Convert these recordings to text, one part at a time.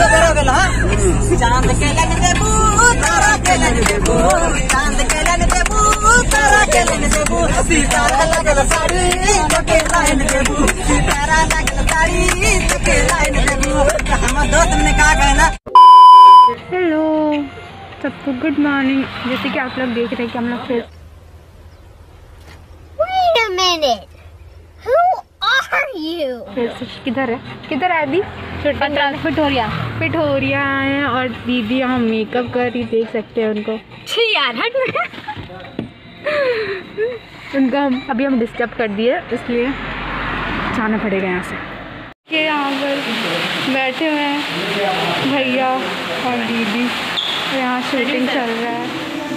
चांद के लन देबू तारा के लन देबू चांद के लन देबू तारा के लन देबू सितारा लगल साड़ी के लाइन देबू सितारा लगल साड़ी के लाइन देबू। हम दोस्त ने कहा कहना। हेलो सबको, गुड मॉर्निंग। जैसे कि आप लोग देख रहे हैं कि हम लोग फिर Wait a minute. Who are you? किधर है अभी? पिठोरिया आए हैं और दीदी यहाँ मेकअप कर रही, देख सकते हैं उनको। छी यार हट। उनको अभी हम डिस्टर्ब कर दिए, इसलिए जाना पड़ेगा यहाँ से। ये यहाँ पर बैठे हुए हैं भैया और दीदी, यहाँ शूटिंग चल रहा है।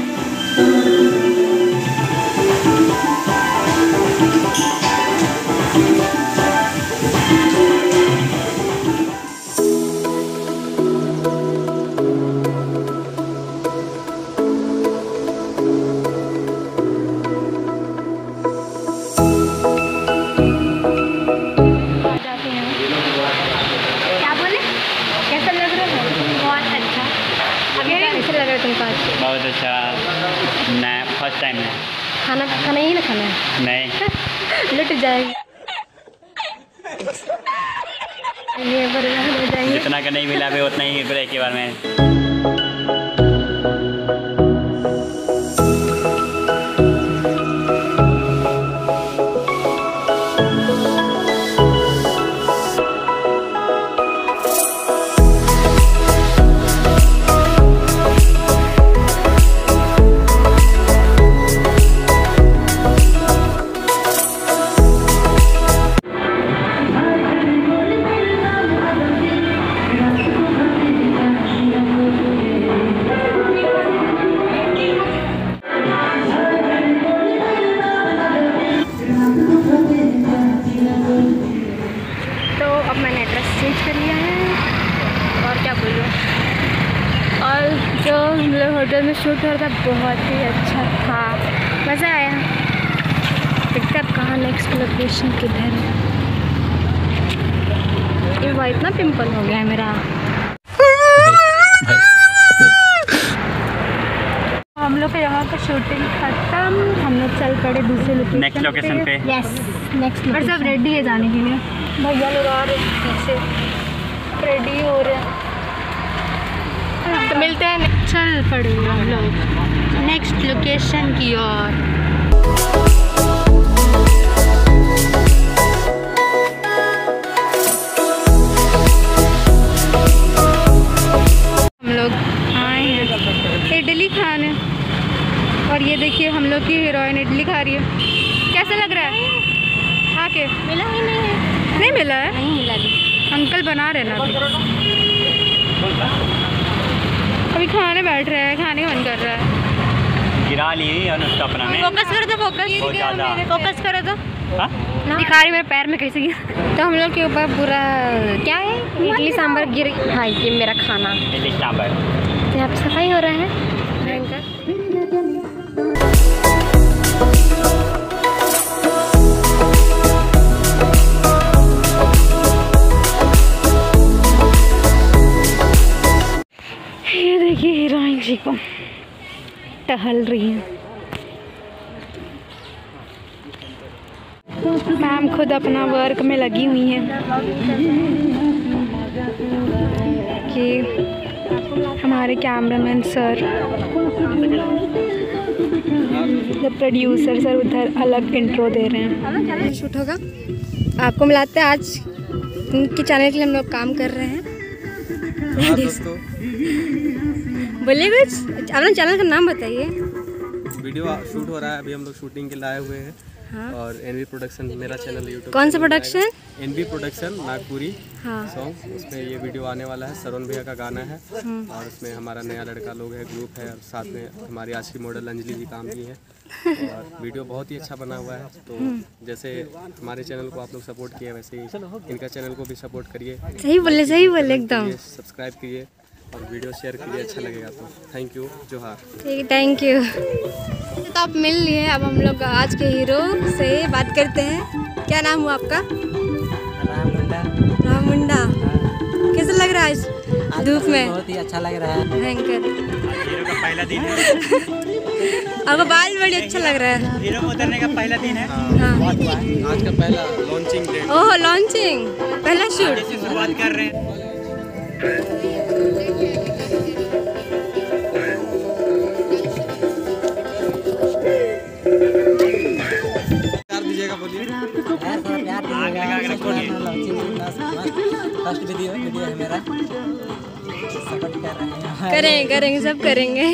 बहुत अच्छा। नया फर्स्ट टाइम है। खाना ही ना खाना है। नहीं लुट जाएगी। ये बर्बाद हो जाएंगे। जितना का नहीं मिला भी उतना ही ब्रेक के बारे में। जो हम लोग होटल में शूट हो रहा था बहुत ही अच्छा था, मज़ा आया। देखते अब कहाँ नेक्स्ट लोकेशन किधर है। ये वाइट ना पिंपल हो गया है मेरा। हम लोग का यहाँ का शूटिंग खत्म, हम लोग चल पड़े दूसरे नेक्स्ट लोकेशन पे। Yes next. और सब रेडी है जाने के लिए। भैया लोग आ रहे हैं पीछे, रेडी हो रहे हैं, तो मिलते हैं। चल पड़े हम लोग नेक्स्ट लोकेशन की ओर। हम लोग आए हैं इडली खाने, और ये देखिए हम लोग की हीरोइन इडली खा रही है। कैसा लग रहा है आके? मिला ही नहीं है। नहीं मिला है? नहीं मिला। अंकल बना रहे ना अभी खाने बैठ रहे हैं, खाने का मन कर रहा है। गिरा लिए और उसका अपना में फोकस करो तो फोकस करो तो। दिखा रही मेरे पैर में कैसे गिरा। तो हम लोग के ऊपर पूरा क्या है, इडली सांभर गिर। हाँ ये मेरा खाना इडली सांभर। तो यहाँ पे सफाई हो रहा है भयंकर। ये देखिए हीरोइन जी को टहल रही है। मैम खुद अपना वर्क में लगी हुई हैं कि हमारे कैमरामैन सर, प्रोड्यूसर सर उधर अलग इंट्रो दे रहे हैं। शूट होगा, आपको मिलाते हैं। आज उनके चैनल के लिए हम लोग काम कर रहे हैं। बोलिए कुछ, अपना चैनल का नाम बताइए। वीडियो शूट हो रहा है, अभी हम लोग शूटिंग के लाए हुए हैं। हाँ। और एनवी प्रोडक्शन मेरा चैनल यूट्यूब। कौन सा प्रोडक्शन? N V production Nagpuri. हाँ। सॉन्ग, उसमें ये वीडियो आने वाला है। सरवन भैया का गाना है और उसमें हमारा नया लड़का लोग है, ग्रुप है, और साथ में हमारी आज की मॉडल अंजलि जी काम की है। और वीडियो बहुत ही अच्छा बना हुआ है। तो जैसे हमारे चैनल को आप लोग सपोर्ट किए, वैसे ही इनका चैनल को भी सपोर्ट करिए। सही बोले एकदम। सब्सक्राइब कीजिए और वीडियो शेयर कीजिए, अच्छा लगेगा तो। थैंक यू, जोहार। ठीक है, थैंक यू। तो आप मिल लिए, अब हम लोग आज के हीरो से बात करते हैं। क्या नाम हुआ आपका? राम मुंडा। राम मुंडा। कैसा लग रहा है आज? धूप में बहुत ही अच्छा लग रहा है। भयंकर। हीरो का पहला दिन है। आपको बाल बड़ी अच्छा लग रहा है। हीरो में उतरने का पहला दिन है। हाँ। आज का पहला लॉन्चिंग डे। ओह लॉन्चिंग, पहला शूट। से शुरुआत कर रहे हैं। प्यार दीजिएगा, बोलिए। फर्स्ट वीडियो है मेरा, सपोर्ट कर रहे हैं। करेंगे सब करेंगे।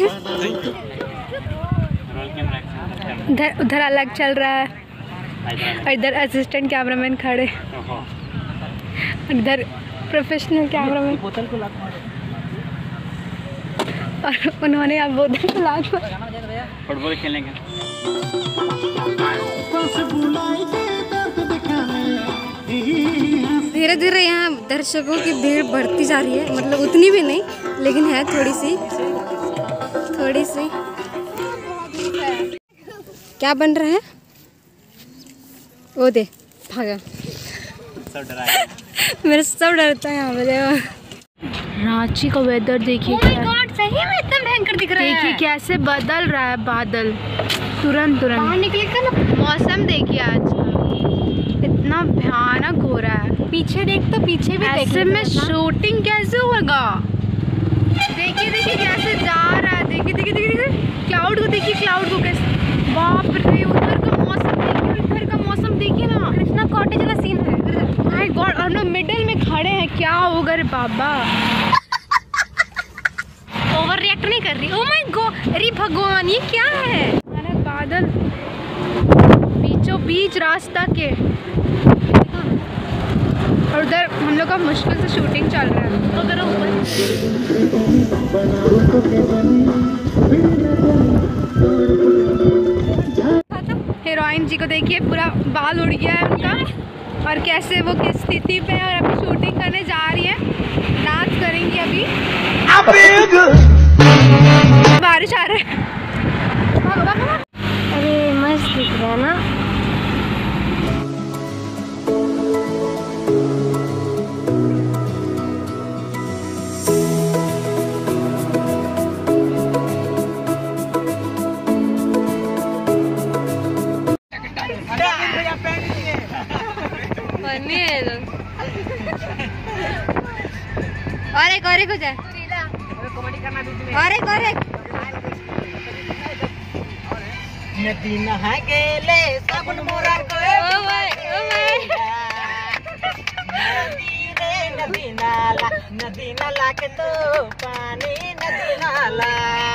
उधर अलग चल रहा है और इधर असिस्टेंट कैमरामैन खड़े और इधर प्रोफेशनल कैमरामैन बोतल को लाख और उन्होंने अब बोतल को लाख फुटबॉल खेलेंगे। धीरे धीरे यहाँ दर्शकों की भीड़ बढ़ती जा रही है, मतलब उतनी भी नहीं लेकिन है थोड़ी सी। क्या बन रहा है? वो दे भागा। सब डराए। मेरा सब डरता है यहाँ पे। रांची का वेदर देखिए क्या, सही में इतना भयंकर दिख रहा है। देखिए कैसे बदल रहा है बादल तुरंत। बाहर निकले का ना, मौसम देखिए आज का इतना भयानक हो रहा है। पीछे देख तो पीछे भी देख। ऐसे में शूटिंग कैसे होगा? देखिए कैसे जा रहा है। देखिए क्लाउड को देखिए, क्लाउड को कैसे, बाप रे। उधर का मौसम देखिए ना, इतना कॉटेज वाला सीन है। माय गॉड, हम लोग मिडिल में खड़े हैं, क्या होगा रे बाबा। ओवर रिएक्ट नहीं कर रही। ओह माय गॉड, अरे भगवान ये क्या है? अरे बादल बीचों बीच रास्ता के, और उधर हम लोग का मुश्किल से शूटिंग चल रहा है। तो करो हीरोइन जी को देखिए, पूरा बाल उड़ गया है उनका, और कैसे वो किस स्थिति पे है और अभी शूटिंग करने जा रही है। डांस करेंगी अभी। बारिश आ रहा है। अरे मस्त दिख रहा है ना। और एक हो जाए। और एक नदी नहा गेले साबुन मोरा को नदी नाला के तो पानी नदी नाला।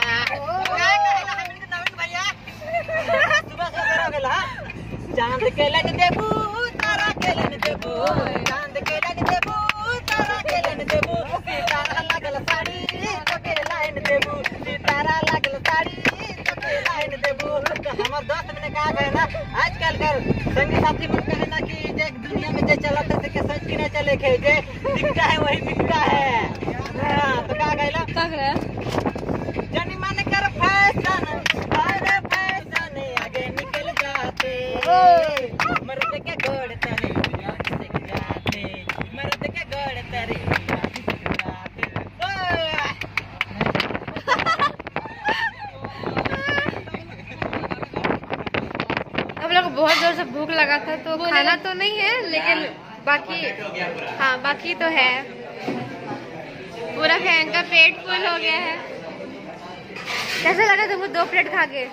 चांद के लन देबू तारा के लन देबू, चांद के लन देबू तारा के लन देबू, सितारा लागल साड़ी तो के लाइन देबू, सितारा लागल साड़ी तो के लाइन देबू। तो हमर दोस्त ने कहा है ना, आजकल कर संगी साथी मन कहे ना कि जे दुनिया में जे चलत है के सच की ना चले के जे दिखता है वही बिकता है। हां तो का कहला जानी मन कर फैशन, अरे फैशन आगे निकल जाते, मर्द के गोड़ तरे सीख जाते, मर्द के गोड़ तरे सीख जाते। हम लोग बहुत जोर से भूख लगा था, तो खाना तो नहीं है लेकिन बाकी तो है। पूरा भयंकर पेट फुल हो गया है। कैसा लगा तुमको 2 प्लेट खा के?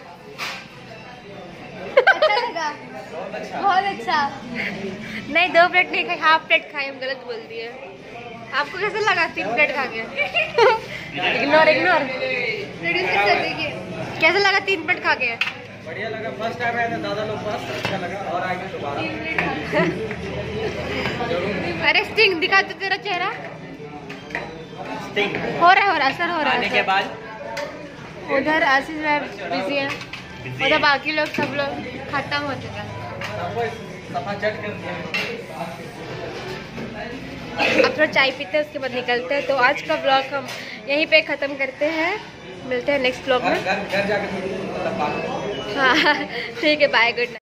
अच्छा लगा? बहुत अच्छा। नहीं 2 प्लेट नहीं खाई, हाफ प्लेट खाई। हम गलत बोल दिए। आपको कैसा लगा 3 प्लेट खा के? इग्नोर प्रोड्यूसर कर देखिए कैसा लगा 3 प्लेट खा के? बढ़िया लगा। फर्स्ट टाइम आया था दादा लोग पास, अच्छा लगा और आएंगे दोबारा। अरे स्टिंग दिखा तो तेरा चेहरा। स्टिंग हो रहा है, असर हो रहा आने है। के बाद उधर आशीष में बिजी है, उधर बाकी लोग सब लोग खत्म हो चुका है। अब थोड़ा चाय पीते हैं, उसके बाद निकलते हैं। तो आज का ब्लॉग हम यहीं पे ख़त्म करते हैं। मिलते हैं नेक्स्ट ब्लॉग में। घर जाके हाँ ठीक है, बाय, गुड नाइट।